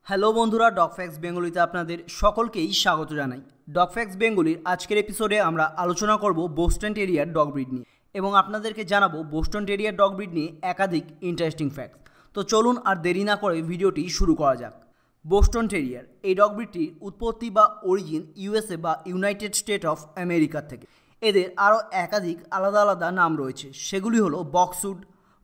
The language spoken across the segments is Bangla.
হ্যালো বন্ধুরা, ডগ ফ্যাক্টস বেঙ্গলিতে আপনাদের সকলকেই স্বাগত জানাই। ডগ ফ্যাক্টস বেঙ্গলির আজকের এপিসোডে আমরা আলোচনা করব বোস্টন টেরিয়ার ডগ ব্রিড নিয়ে এবং আপনাদেরকে জানাবো বোস্টন টেরিয়ার ডগ ব্রিড নিয়ে একাধিক ইন্টারেস্টিং ফ্যাক্টস। তো চলুন আর দেরি না করে ভিডিওটি শুরু করা যাক। বোস্টন টেরিয়ার এই ডগ ব্রিডটির উৎপত্তি বা অরিজিন ইউএসএ বা ইউনাইটেড স্টেট অফ আমেরিকা থেকে। এদের আরও একাধিক আলাদা আলাদা নাম রয়েছে, সেগুলি হলো বক্সউড,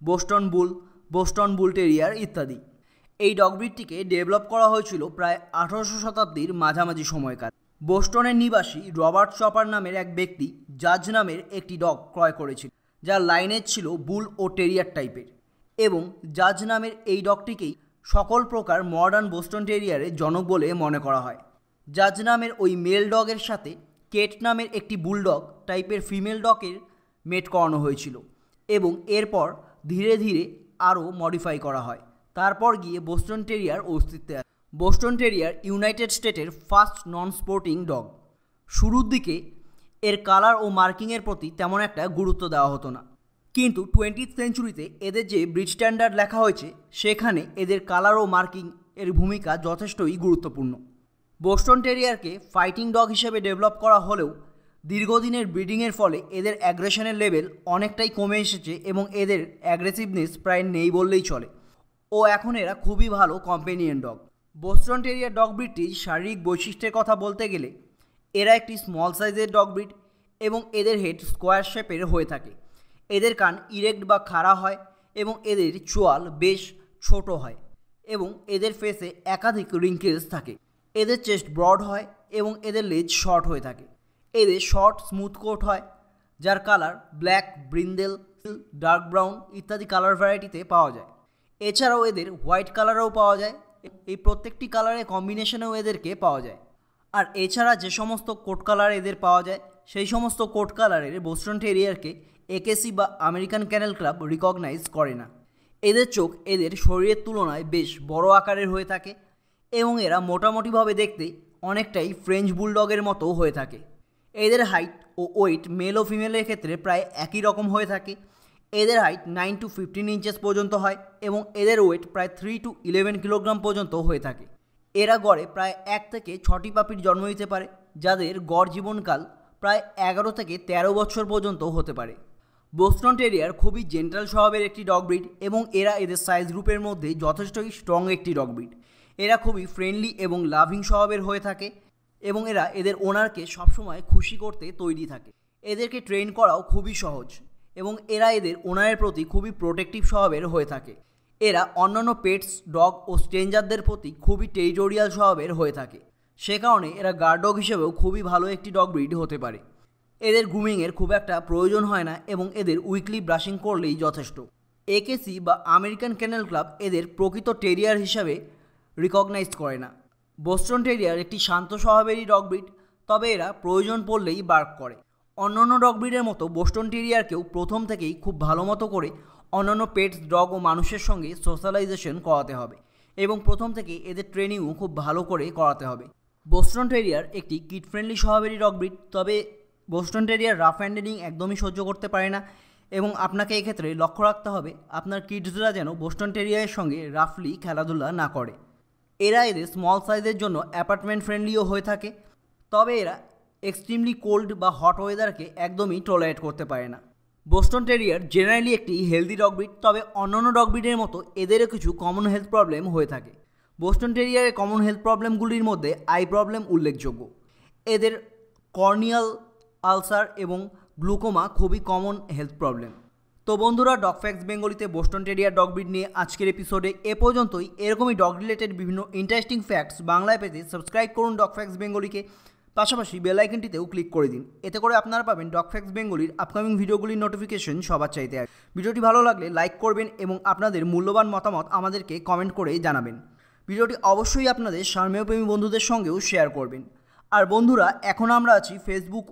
বোস্টন বুল টেরিয়ার ইত্যাদি। এই ডগ ব্রিডটিকে ডেভেলপ করা হয়েছিল প্রায় 18শো শতাব্দীর মাঝামাঝি সময়কাল। বোস্টনের নিবাসী রবার্ট চপার নামের এক ব্যক্তি জাজ নামের একটি ডগ ক্রয় করেছিল, যার লাইনেজ ছিল বুল ও টেরিয়ার টাইপের, এবং জাজ নামের এই ডগটিকেই সকল প্রকার মডার্ন বোস্টন টেরিয়ারের জনক বলে মনে করা হয়। জাজ নামের ওই মেল ডগের সাথে কেট নামের একটি বুলডগ টাইপের ফিমেল ডগের মেট করানো হয়েছিল এবং এরপর ধীরে ধীরে আরও মডিফাই করা হয়। তারপর গিয়ে বোস্টন টেরিয়ার অস্তিত্বে আসে। বোস্টন টেরিয়ার ইউনাইটেড স্টেটের ফার্স্ট নন স্পোর্টিং ডগ। শুরুর দিকে এর কালার ও মার্কিংয়ের প্রতি তেমন একটা গুরুত্ব দেওয়া হতো না, কিন্তু 20th সেঞ্চুরিতে এদের যে ব্রিড স্ট্যান্ডার্ড লেখা হয়েছে সেখানে এদের কালার ও মার্কিং এর ভূমিকা যথেষ্টই গুরুত্বপূর্ণ। বোস্টন টেরিয়ারকে ফাইটিং ডগ হিসেবে ডেভেলপ করা হলেও দীর্ঘদিনের ব্রিডিংয়ের ফলে এদের অ্যাগ্রেশনের লেভেল অনেকটাই কমে এসেছে এবং এদের অ্যাগ্রেসিভনেস প্রায় নেই বললেই চলে, ও এখন এরা খুবই ভালো companion dog. Boston terrier dog ব্রিডটির শারীরিক বৈশিষ্ট্যের কথা বলতে গেলে এরা একটি স্মল সাইজের ডগ ব্রিড এবং এদের হেড স্কোয়ার শেপের হয়ে থাকে। এদের কান ইরেক্ট বা খাড়া হয় এবং এদের চোয়াল বেশ ছোট হয় এবং এদের ফেসে একাধিক রিঙ্কেলস থাকে। এদের চেস্ট ব্রড হয় এবং এদের লেজ শর্ট হয়ে থাকে। এদের শর্ট স্মুথ কোট হয়, যার colour black, brindle, dark brown ইত্যাদি কালার ভ্যারাইটিতে পাওয়া যায়। এছাড়াও এদের হোয়াইট কালারেও পাওয়া যায়, এই প্রত্যেকটি কালারের কম্বিনেশনেও এদেরকে পাওয়া যায়। আর এছাড়া যে সমস্ত কোট কালার এদের পাওয়া যায় সেই সমস্ত কোট কালারের বোস্টন টেরিয়ারকে একেসি বা আমেরিকান ক্যানেল ক্লাব রিকগনাইজ করে না। এদের চোখ এদের শরীরের তুলনায় বেশ বড় আকারের হয়ে থাকে এবং এরা মোটামুটিভাবে দেখতে অনেকটাই ফ্রেঞ্চ বুলডগের মতো হয়ে থাকে। এদের হাইট ও ওয়েট মেল ও ফিমেলের ক্ষেত্রে প্রায় একই রকম হয়ে থাকে। এদের হাইট 9 to 15 ইঞ্চেস পর্যন্ত হয় এবং এদের ওয়েট প্রায় 3 to 11 কিলোগ্রাম পর্যন্ত হয়ে থাকে। এরা গড়ে প্রায় 1 থেকে 6টি পাপির জন্ম দিতে পারে, যাদের গড় জীবনকাল প্রায় 11 থেকে 13 বছর পর্যন্ত হতে পারে। বোস্টন টেরিয়ার খুবই জেন্টাল স্বভাবের একটি ডগ ব্রিড এবং এরা এদের সাইজ গ্রুপের মধ্যে যথেষ্টই স্ট্রং একটি ডগ ব্রিড। এরা খুবই ফ্রেন্ডলি এবং লাভিং স্বভাবের হয়ে থাকে এবং এরা এদের ওনারকে সবসময় খুশি করতে তৈরি থাকে। এদেরকে ট্রেন করাও খুবই সহজ এবং এরা এদের ওনারের প্রতি খুবই প্রোটেক্টিভ স্বভাবের হয়ে থাকে। এরা অন্যান্য পেটস, ডগ ও স্ট্রেঞ্জারদের প্রতি খুবই টেরিটোরিয়াল স্বভাবের হয়ে থাকে, সে কারণে এরা গার্ড ডগ হিসেবেও খুবই ভালো একটি ডগ ব্রিড হতে পারে। এদের গ্রুমিংয়ের খুব একটা প্রয়োজন হয় না এবং এদের উইকলি ব্রাশিং করলেই যথেষ্ট। একেসি বা আমেরিকান ক্যানেল ক্লাব এদের প্রকৃত টেরিয়ার হিসাবে রিকগনাইজ করে না। বোস্টন টেরিয়ার একটি শান্ত স্বভাবেরই ডগ ব্রিড, তবে এরা প্রয়োজন পড়লেই বার্ক করে। অন্যান্য ডগ ব্রিডের মতো বোস্টন টেরিয়ারকেও প্রথম থেকেই খুব ভালো মতো করে অন্যান্য পেটস, ডগ ও মানুষের সঙ্গে সোশ্যালাইজেশন করাতে হবে এবং প্রথম থেকে এদের ট্রেনিংও খুব ভালো করে করাতে হবে। বোস্টন টেরিয়ার একটি কিড ফ্রেন্ডলি স্বভাবেরই ডগ ব্রিড, তবে বোস্টন টেরিয়ার রাফ হ্যান্ডেলিং একদমই সহ্য করতে পারে না এবং আপনাকে এক্ষেত্রে লক্ষ্য রাখতে হবে আপনার কিডসরা যেন বোস্টন টেরিয়ারের সঙ্গে রাফলি খেলাধুলা না করে। এরা এদের স্মল সাইজের জন্য অ্যাপার্টমেন্ট ফ্রেন্ডলিও হয়ে থাকে, তবে এরা এক্সট্রিমলি কোল্ড বা হট ওয়েদারকে একদমই টলারেট করতে পারে না। বোস্টন টেরিয়ার জেনারেলি একটি হেলদি ডগ ব্রিড, তবে অন্যান্য ডগ ব্রিডের মতো এদেরও কিছু কমন হেলথ প্রবলেম হয়ে থাকে। বোস্টন টেরিয়ারের কমন হেলথ প্রবলেমগুলির মধ্যে আই প্রবলেম উল্লেখযোগ্য। এদের কর্নিয়াল আলসার এবং গ্লুকোমা খুবই কমন হেলথ প্রবলেম। তো বন্ধুরা, ডগ ফ্যাক্টস বেঙ্গলিতে বোস্টন টেরিয়ার ডগ ব্রিড নিয়ে আজকের এপিসোডে এ পর্যন্তই। এরকমই ডগ রিলেটেড বিভিন্ন ইন্টারেস্টিং ফ্যাক্টস বাংলায় পেতে সাবস্ক্রাইব করুন ডগ ফ্যাক্টস বেঙ্গলিকে, পাশাপাশি বেল আইকনটিতেও ক্লিক করে দিন। এতে করে আপনারা পাবেন ডগ ফ্যাক্টস বেঙ্গলির আপকামিং ভিডিওগুলির নোটিফিকেশন সবার চাইতে আগে। ভিডিওটি ভালো লাগলে লাইক করবেন এবং আপনাদের মূল্যবান মতামত আমাদেরকে কমেন্ট করে জানাবেন। ভিডিওটি অবশ্যই আপনাদের সার্মেয়প্রেমী বন্ধুদের সঙ্গেও শেয়ার করবেন। আর বন্ধুরা, এখন আমরা আছি ফেসবুক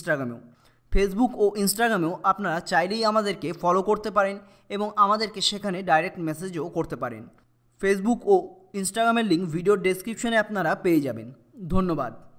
ও ইনস্টাগ্রামেও আপনারা চাইলেই আমাদেরকে ফলো করতে পারেন এবং আমাদেরকে সেখানে ডাইরেক্ট মেসেজও করতে পারেন। ফেসবুক ও ইনস্টাগ্রামের লিঙ্ক ভিডিওর ডেসক্রিপশনে আপনারা পেয়ে যাবেন। ধন্যবাদ।